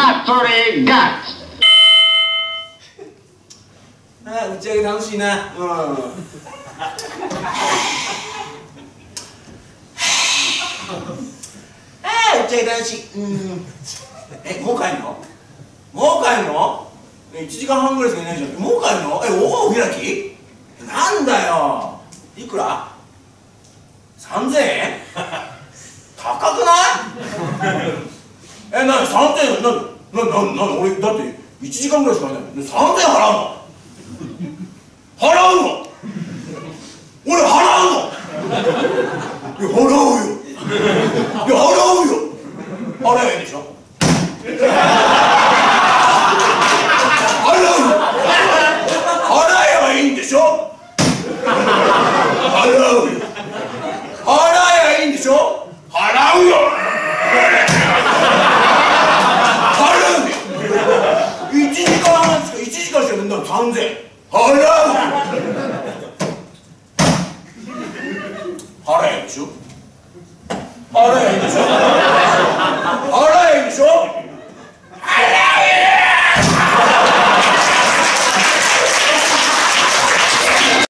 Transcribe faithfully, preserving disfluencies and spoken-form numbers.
battery got. ああ、打ち上げ楽しいな。うん。ああ、打ち上げ楽しい。うん。え、もう帰んの？もう帰んの？いちじかんはんぐらいしかいないじゃん。もう帰んの？え、おお、開き？なんだよ。いくら？さんぜんえん？高くない？え、なにさんぜんえん？なになになに俺だっていちじかんぐらいしかいないのにさんぜんえん払うの？払うの？俺払うの？いや払うよ。いや払うよ。払えばいいんでしょ？払うよ。払えばいいんでしょ？払うよ。払えばいいんでしょ？払うよ。払うよ。いちじかんはんしかいちじかんしかやるんだからさんぜんえん払うよ。払えばいいんでしょ？払えばいいんでしょ？払えばいいんでしょ？